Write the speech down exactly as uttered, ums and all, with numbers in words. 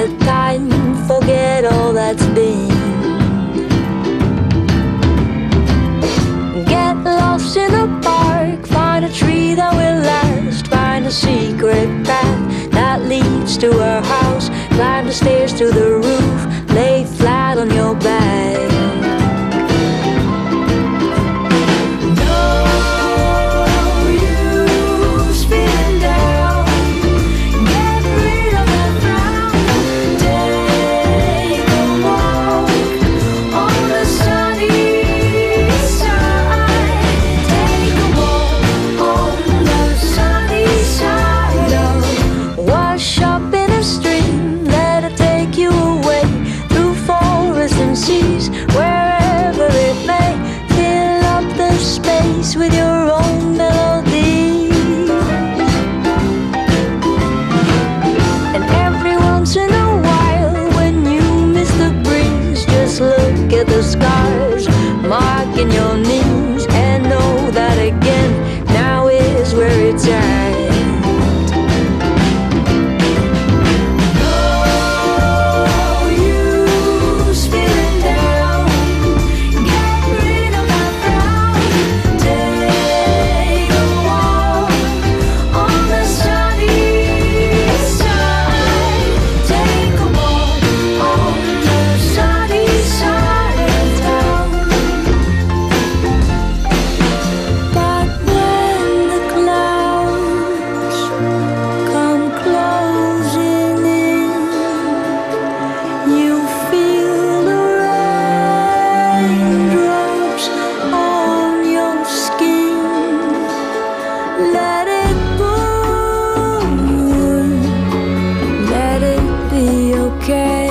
a time, forget all that's been. Get lost in the park, find a tree that will last, find a secret path that leads to our house, climb the stairs to the roof, lay flat on your back. Wherever it may, fill up the space with your own melody. And every once in a while, when you miss the breeze, just look at the scars marking your knees and know that again, now is where it's at. Let it burn, let it be okay.